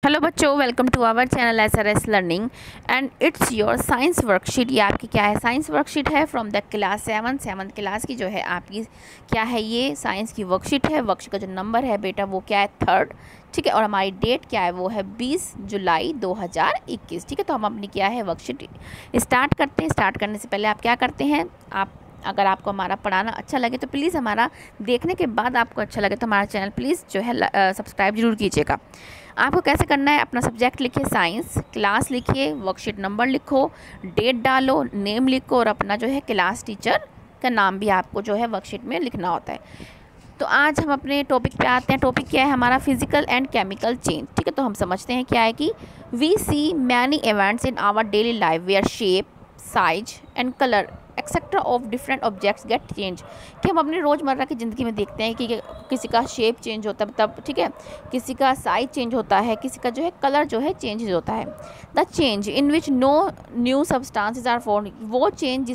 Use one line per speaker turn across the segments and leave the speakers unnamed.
Hello बच्चों, welcome to our channel SRS learning and it's your science worksheet. ये आपकी क्या है, साइंस वर्कशीट है from the class 7th class की जो है आपकी क्या है, ये साइंस की वर्कशीट है। वर्कशीट का जो नंबर है बेटा वो क्या है 3rd, ठीक है। और हमारी डेट क्या है वो है 20 जुलाई 2021, ठीक है। तो हम अपनी क्या है वर्कशीट स्टार्ट करते हैं। स्टार्ट करने से पहले आप क्या करते हैं, आप अगर आपको हमारा पढ़ाना अच्छा लगे तो प्लीज़ हमारा देखने के बाद आपको अच्छा लगे तो हमारा चैनल प्लीज़ जो है सब्सक्राइब जरूर कीजिएगा। आपको कैसे करना है, अपना सब्जेक्ट लिखिए साइंस, क्लास लिखिए, वर्कशीट नंबर लिखो, डेट डालो, नेम लिखो और अपना जो है क्लास टीचर का नाम भी आपको जो है वर्कशीट में लिखना होता है। तो आज हम अपने टॉपिक पे आते हैं। टॉपिक क्या है हमारा, फिजिकल एंड केमिकल चेंज, ठीक है। तो हम समझते हैं क्या है कि we see many events in our daily life where shape, size and colour etcetera of different objects get change. कि हम अपनी रोज़मर्रा की ज़िंदगी में देखते हैं कि किसी का शेप चेंज होता है तब, ठीक है, किसी का साइज चेंज होता है, किसी का जो है कलर जो है चेंज होता है। The change in which no new substances are formed, वो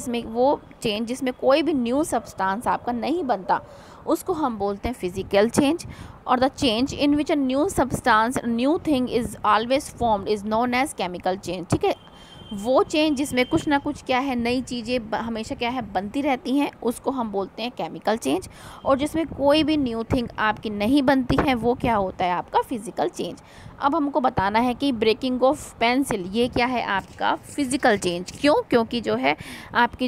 चेंज जिसमें कोई भी न्यू सब्सटेंस आपका नहीं बनता उसको हम बोलते हैं फिजिकल चेंज। और the change in which a new substance, new thing is always formed is known as chemical change, ठीक है। वो चेंज जिसमें कुछ ना कुछ क्या है, नई चीज़ें हमेशा क्या है बनती रहती हैं, उसको हम बोलते हैं केमिकल चेंज। और जिसमें कोई भी न्यू थिंग आपकी नहीं बनती है वो क्या होता है आपका फिजिकल चेंज। अब हमको बताना है कि ब्रेकिंग ऑफ पेंसिल, ये क्या है आपका फिजिकल चेंज। क्यों? क्योंकि जो है आपकी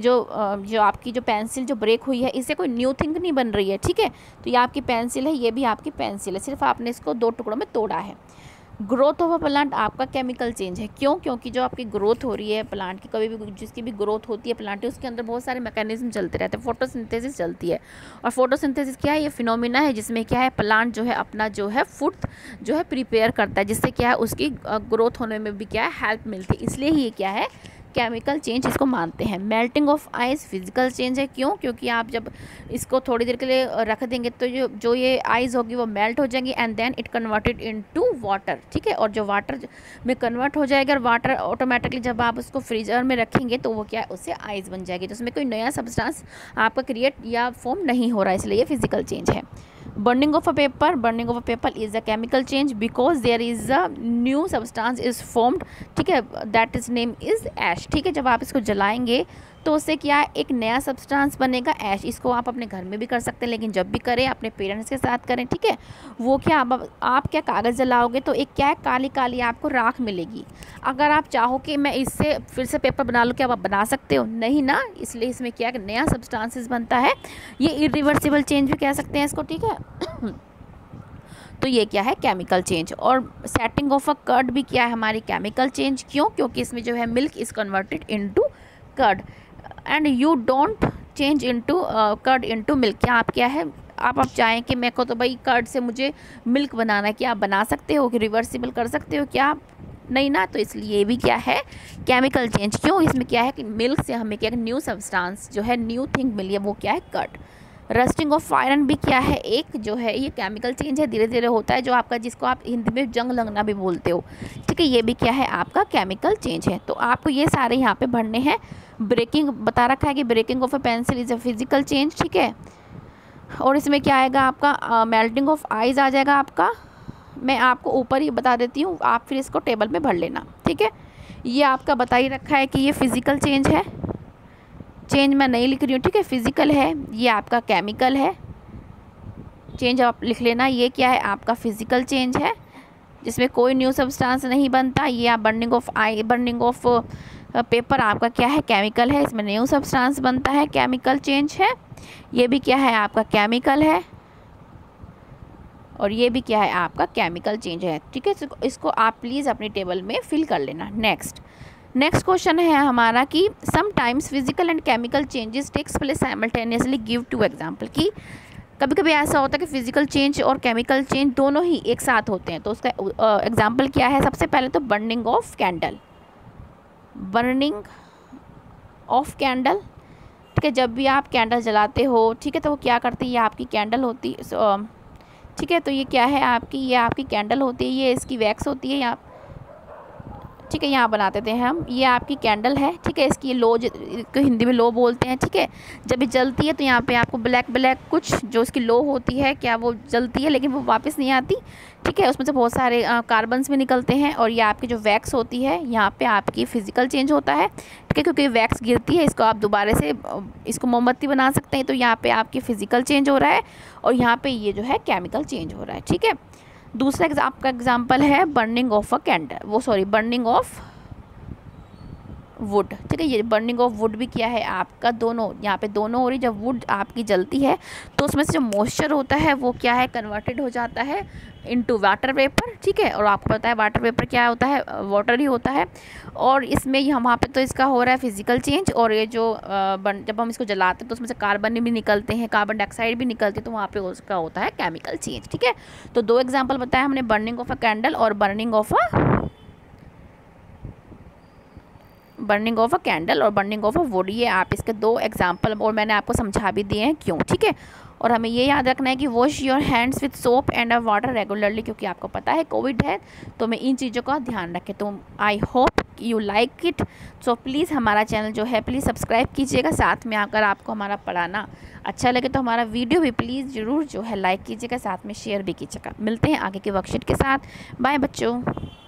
जो पेंसिल जो ब्रेक हुई है इससे कोई न्यू थिंग नहीं बन रही है, ठीक है। तो ये आपकी पेंसिल है, ये भी आपकी पेंसिल है, सिर्फ आपने इसको 2 टुकड़ों में तोड़ा है। ग्रोथ ऑफ अ प्लांट आपका केमिकल चेंज है। क्यों? क्योंकि जो आपकी ग्रोथ हो रही है प्लांट की, कभी भी जिसकी भी ग्रोथ होती है प्लांट की, उसके अंदर बहुत सारे मैकेनिज्म चलते रहते हैं, फोटोसिंथेसिस चलती है। और फोटोसिंथेसिस क्या है, ये फिनोमिना है जिसमें क्या है प्लांट जो है अपना जो है फूड जो है प्रिपेयर करता है, जिससे क्या है उसकी ग्रोथ होने में भी क्या है हेल्प मिलती है। इसलिए ही ये क्या है केमिकल चेंज इसको मानते हैं। Melting of ice physical change है। क्यों? क्योंकि आप जब इसको थोड़ी देर के लिए रख देंगे तो जो ये आइस होगी वो मेल्ट हो जाएंगी and then it converted into water, ठीक है। और जो वाटर में कन्वर्ट हो जाएगा और वाटर ऑटोमेटिकली जब आप उसको फ्रीजर में रखेंगे तो वो क्या है उससे आइस बन जाएगी, तो उसमें कोई नया सब्सटेंस आपका क्रिएट या फॉर्म नहीं हो रहा है, इसलिए ये फिजिकल चेंज है। burning of a paper is a chemical change because there is a new substance is formed, ठीक है, that is name is ash, ठीक है। जब आप इसको जलाएंगे तो उससे क्या एक नया सब्सटेंस बनेगा ऐश। इसको आप अपने घर में भी कर सकते हैं, लेकिन जब भी करें अपने पेरेंट्स के साथ करें, ठीक है। वो क्या आप क्या कागज़ जलाओगे तो एक क्या है काली काली आपको राख मिलेगी। अगर आप चाहो कि मैं इससे फिर से पेपर बना लूँ, क्या आप बना सकते हो? नहीं ना, इसलिए इसमें क्या नया सब्सटेंसेस बनता है, ये इरिवर्सिबल चेंज भी कह सकते हैं इसको, ठीक है। तो ये क्या है केमिकल चेंज। और सेटिंग ऑफ अ कर्ड भी क्या है हमारी केमिकल चेंज। क्यों? क्योंकि इसमें जो है milk is converted into curd and you don't change into curd into milk. क्या आप क्या है आप चाहें कि मेरे को तो भाई कर्ड से मुझे मिल्क बनाना है, क्या आप बना सकते हो? कि रिवर्सिबल कर सकते हो क्या? नहीं ना, तो इसलिए ये भी क्या है केमिकल चेंज। क्यों? इसमें क्या है कि मिल्क से हमें क्या न्यू सब्सटेंस जो है न्यू थिंग मिली है, वो क्या है कर्ड। रस्टिंग ऑफ आयरन भी क्या है एक जो है ये केमिकल चेंज है, धीरे धीरे होता है, जो आपका जिसको आप हिंदी में जंग लगना भी बोलते हो, ठीक है। ये भी क्या है आपका केमिकल चेंज है। तो आपको ये सारे यहाँ पे भरने हैं। ब्रेकिंग बता रखा है कि breaking of a pencil is a physical change, ठीक है। और इसमें क्या आएगा आपका मेल्टिंग ऑफ आइस आ जाएगा आपका। मैं आपको ऊपर ही बता देती हूँ, आप फिर इसको टेबल में भर लेना, ठीक है। ये आपका बता ही रखा है कि ये फिजिकल चेंज है, चेंज मैं नहीं लिख रही हूँ, ठीक है। फिजिकल है, ये आपका केमिकल है, चेंज आप लिख लेना। ये क्या है आपका फिजिकल चेंज है जिसमें कोई न्यू सब्सटेंस नहीं बनता। ये आप बर्निंग ऑफ पेपर आपका क्या है केमिकल है, इसमें न्यू सब्सटेंस बनता है, केमिकल चेंज है। ये भी क्या है आपका केमिकल है और ये भी क्या है आपका केमिकल चेंज है, ठीक है। इसको आप प्लीज़ अपनी टेबल में फिल कर लेना। नेक्स्ट क्वेश्चन है हमारा कि sometimes physical and chemical changes takes place simultaneously, give 2 example. कि कभी कभी ऐसा होता है कि फिजिकल चेंज और केमिकल चेंज दोनों ही एक साथ होते हैं, तो उसका एग्जाम्पल क्या है? सबसे पहले तो बर्निंग ऑफ कैंडल, ठीक है। जब भी आप कैंडल जलाते हो, ठीक है, तो वो क्या करती है, ये आपकी कैंडल होती है, ठीक है। तो ये क्या है आपकी, ये आपकी कैंडल होती है, ये इसकी वैक्स होती है, या ठीक है, यहाँ बनाते थे हम। ये आपकी कैंडल है, ठीक है, इसकी लो को हिंदी में लो बोलते हैं, ठीक है। जब ये जलती है तो यहाँ पे आपको ब्लैक ब्लैक कुछ जो इसकी लो होती है, क्या वो जलती है लेकिन वो वापस नहीं आती, ठीक है। उसमें से बहुत सारे कार्बन्स भी निकलते हैं। और ये आपकी जो वैक्स होती है, यहाँ पे आपकी फ़िज़िकल चेंज होता है, ठीक है, क्योंकि वैक्स गिरती है, इसको आप दोबारा से इसको मोमबत्ती बना सकते हैं। तो यहाँ पे आपकी फ़िज़िकल चेंज हो रहा है और यहाँ पे ये जो है केमिकल चेंज हो रहा है, ठीक है। दूसरा आपका एग्जाम्पल है burning of a candle, burning of wood, ठीक है। ये बर्निंग ऑफ वुड भी क्या है आपका, दोनों यहाँ पे दोनों हो रही। जब वुड आपकी जलती है तो उसमें से जो मॉइस्चर होता है वो क्या है, कन्वर्टेड हो जाता है इनटू वाटर वेपर, ठीक है। और आपको पता है वाटर वेपर क्या होता है, वाटर ही होता है। और इसमें यहाँ पे तो इसका हो रहा है फिजिकल चेंज। और ये जो जब हम इसको जलाते हैं तो उसमें से कार्बन भी निकलते हैं, कार्बन डाइऑक्साइड भी निकलती है, तो वहाँ पे उसका होता है केमिकल चेंज, ठीक है। तो 2 एग्जाम्पल बताया हमने, बर्निंग ऑफ अ कैंडल और बर्निंग ऑफ अ कैंडल और बर्निंग ऑफ अ वुड। ये आप इसके 2 एग्जाम्पल और मैंने आपको समझा भी दिए हैं क्यों, ठीक है। और हमें ये याद रखना है कि wash your hands with soap and water regularly, क्योंकि आपको पता है कोविड है, तो मैं इन चीज़ों का ध्यान रखें। तो I hope you like it. So please हमारा चैनल जो है प्लीज़ सब्सक्राइब कीजिएगा। साथ में अगर आपको हमारा पढ़ाना अच्छा लगे तो हमारा वीडियो भी प्लीज़ ज़रूर जो है लाइक कीजिएगा, साथ में शेयर भी कीजिएगा। मिलते हैं आगे के वर्कशीट के साथ। बाय बच्चों।